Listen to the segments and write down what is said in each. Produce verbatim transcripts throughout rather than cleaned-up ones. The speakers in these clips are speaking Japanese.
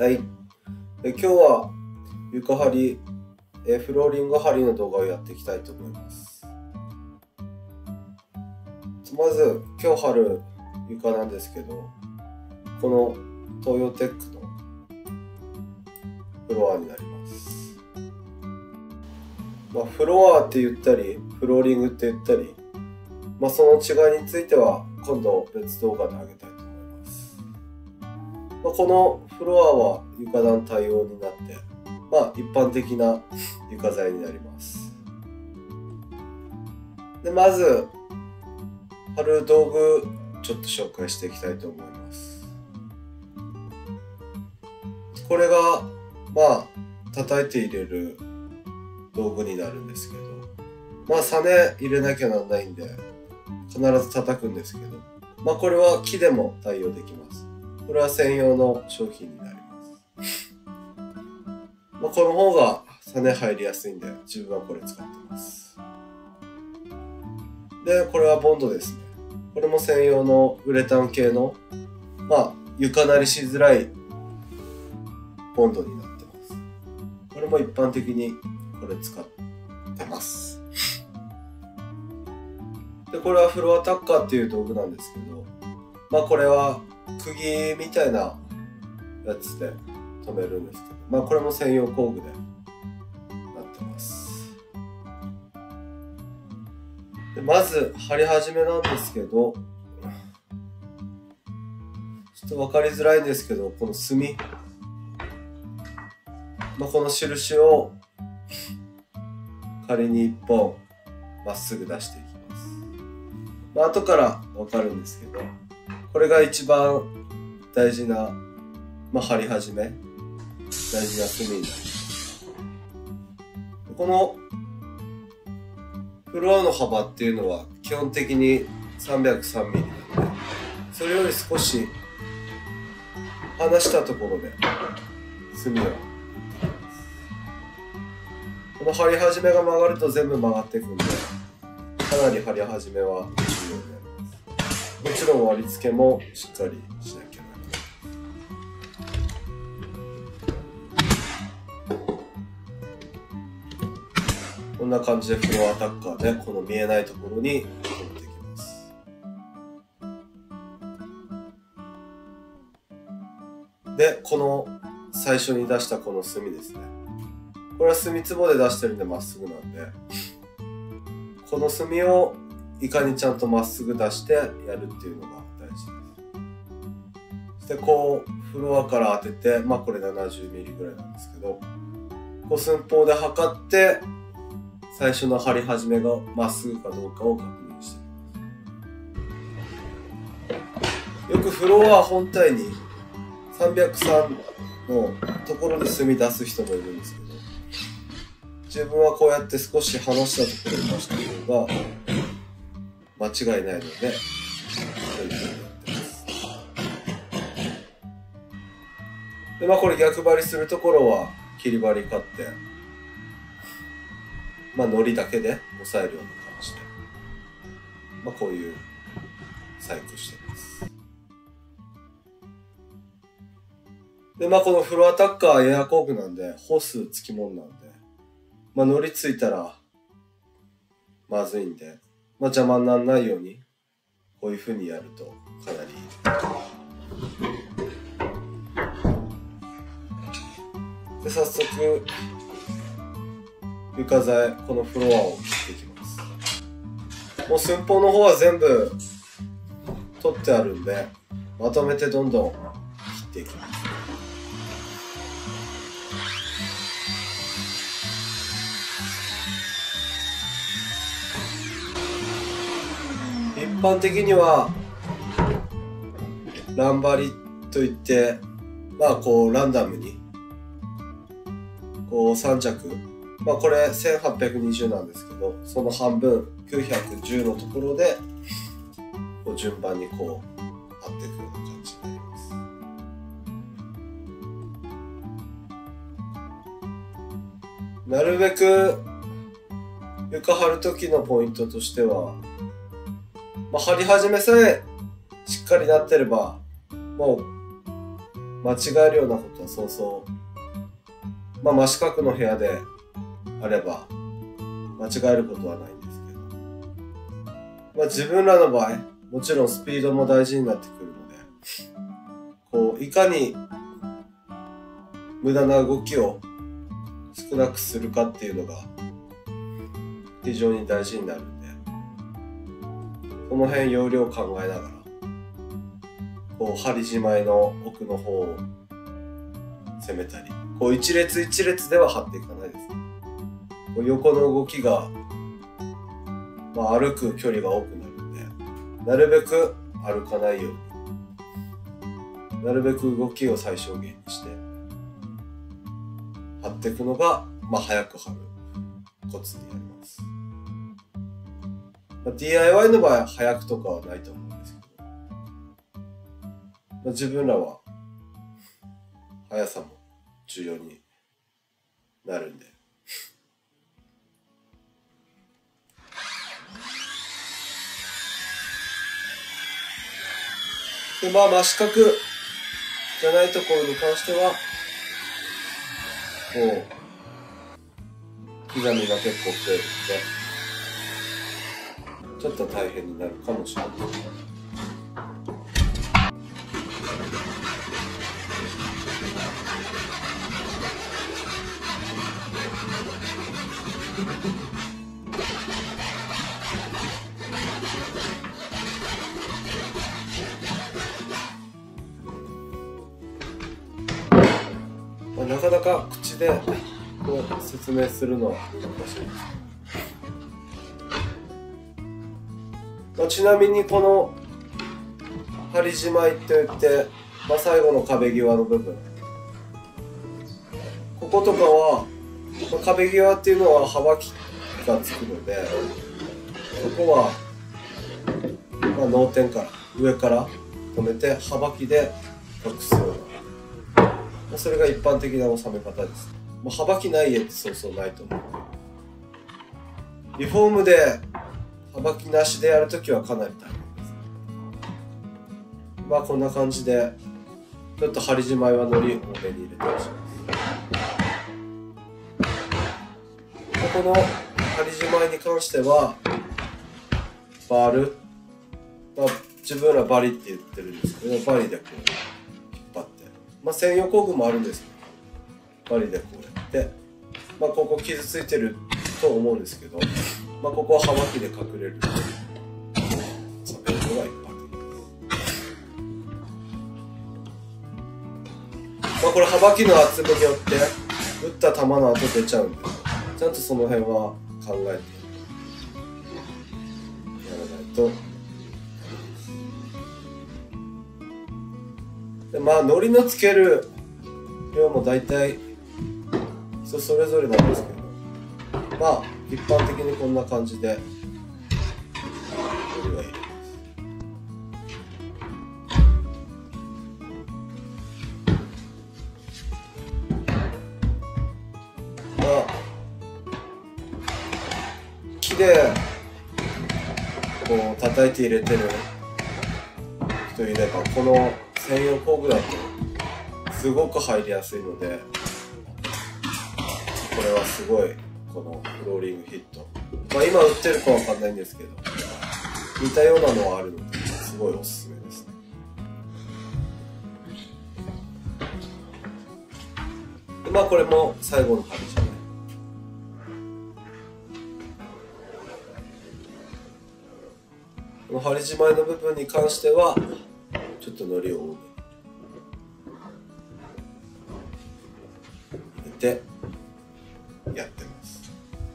はい。え今日は床張り、えフローリング張りの動画をやっていきたいと思います。まず今日張る床なんですけど、この東洋テックのフロアになります。まあ、フロアって言ったりフローリングって言ったり、まあ、その違いについては今度別動画であげたいと思います。まあ、このフロアは床暖対応になって、まあ、一般的な床材になります。でまず貼る道具ちょっと紹介していきたいと思います。これがまあ叩いて入れる道具になるんですけど、まあサネ入れなきゃなんないんで必ず叩くんですけど、まあこれは木でも対応できます。これは専用の商品になります。まあこの方がサネ入りやすいんで自分はこれ使ってます。でこれはボンドですね。これも専用のウレタン系のまあ床慣れしづらいボンドになってます。これも一般的にこれ使ってます。でこれはフロアタッカーっていう道具なんですけど、まあこれは釘みたいなやつで留めるんですけど、まあこれも専用工具でなってます。でまず貼り始めなんですけど、ちょっと分かりづらいんですけど、この墨、まあ、この印を仮にいっぽんまっすぐ出していきます。まあ、後から分かるんですけど、これが一番大事な、まあ、貼り始め大事な墨になります。このフロアの幅っていうのは基本的に さんびゃくさんミリ なので、それより少し離したところで墨を、この貼り始めが曲がると全部曲がっていくんで、かなり貼り始めは重要になります。もちろん割り付けもしっかりしなきゃならない。こんな感じでフロアタッカーでこの見えないところに留めていきます。でこの最初に出したこの墨ですね。これは墨つぼで出してるんでまっすぐなんで、この墨をいかにちゃんとまっすぐ出してやるっていうのが大事です。そしてこうフロアから当てて、まあこれ ななじゅうミリ ぐらいなんですけど、こう寸法で測って最初の貼り始めがまっすぐかどうかを確認していきます。よくフロア本体にさんびゃくさんのところに墨出す人もいるんですけど、自分はこうやって少し離したところに出した方が間違いないので、こういうふうにやってます。でまあこれ逆張りするところは切り張り買って、まあ糊だけで押さえるような感じで、まあこういう細工してます。でまあこのフロアタッカーエア工具なんでホースつきもんなんで、まあ糊ついたらまずいんで、まあ邪魔にならないようにこういう風にやるとかなりいい。で早速床材、このフロアを切っていきます。もう寸法の方は全部取ってあるんで、まとめてどんどん切っていきます。一般的にはラン張りといって、まあこうランダムにこうさん着、まあこれせんはっぴゃくにじゅうなんですけど、その半分きゅうひゃくじゅうのところでこう順番にこう貼っていくような感じになります。なるべく床張る時のポイントとしては、まあ、張り始めさえしっかりなってればもう間違えるようなことはそうそう、まあ真四角の部屋であれば間違えることはないんですけど、まあ自分らの場合もちろんスピードも大事になってくるので、こういかに無駄な動きを少なくするかっていうのが非常に大事になるんで、この辺要領を考えながらこう針じまいの奥の方を攻めたり、こう一列一列では張っていかないです。こう横の動きが、まあ、歩く距離が多くなるんで、なるべく歩かないように、なるべく動きを最小限にして張っていくのが、まあ、早く張るコツになります。まあ、ディーアイワイ の場合は早くとかはないと思うんですけど、まあ、自分らは速さも重要になるんで、でまあ真四角じゃないところに関してはこう刻みが結構増えるのでちょっと大変になるかもしれない。まあ、なかなか口でこう説明するのは難しいです。まあ、ちなみにこの針じまいって言って、まあ、最後の壁際の部分、こことかは、まあ、壁際っていうのは幅きがつくので、そこは、まあ、脳天から上から止めて幅きで隠すような、それが一般的な収め方です。まあ、幅きない絵ってそうそうないと思う。リフォームで幅きなしでやるときはかなり大変です。まあこんな感じでちょっと針じまいはのり多めに入れてほしいです。この針じまいに関してはバール、まあ、自分らバリって言ってるんですけど、バリでこう引っ張って、まあ、専用工具もあるんですけど、バリでこうやって、まあ、ここ傷ついてると思うんですけど、まあ、ここは刃巻きで隠れるそういうのが一般的です。まあ、これ刃巻きの厚みによって打った球の跡出ちゃうんで、ちゃんとその辺は考えてやらないと。でまあ、糊のつける量も大体人それぞれなんですけど、まあ一般的にこんな感じで糊が入れます。まあ木でこう叩いて入れてる人いれば、この専用工具だとすごく入りやすいので、これはすごいこのフローリングヒット、まあ今売ってるかわかんないんですけど、似たようなのはあるのですごいおすすめですね。でまあこれも最後の針じゃない。この針じまいの部分に関してはちょっと糊を多めに入れてやってます。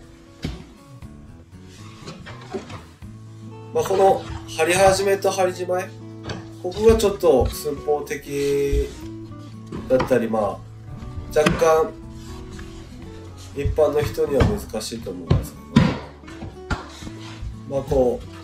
まあこの針始めと針じまい、ここがちょっと寸法的だったり、まあ若干一般の人には難しいと思うんですけど、まあこう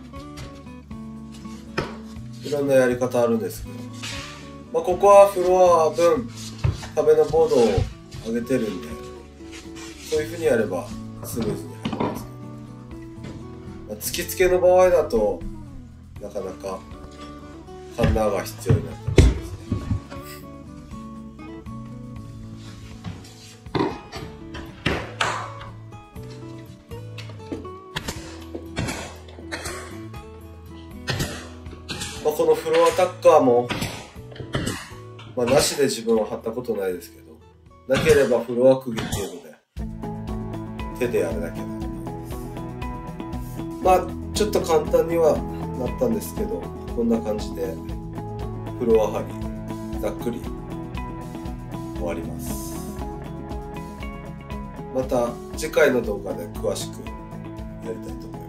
いろんなやり方あるんですけど、まあ、ここはフロア分壁のボードを上げてるんで、こういうふうにやればスムーズに入りますけど、まあ、突きつけの場合だとなかなかカンナーが必要になったりしますね。 まあ、このフロアタッカーも、まあ、なしで自分は貼ったことないですけど、なければフロア釘っていうので手でやるだけになります。まあちょっと簡単にはなったんですけど、こんな感じでフロア張りざっくり終わります。また次回の動画で詳しくやりたいと思います。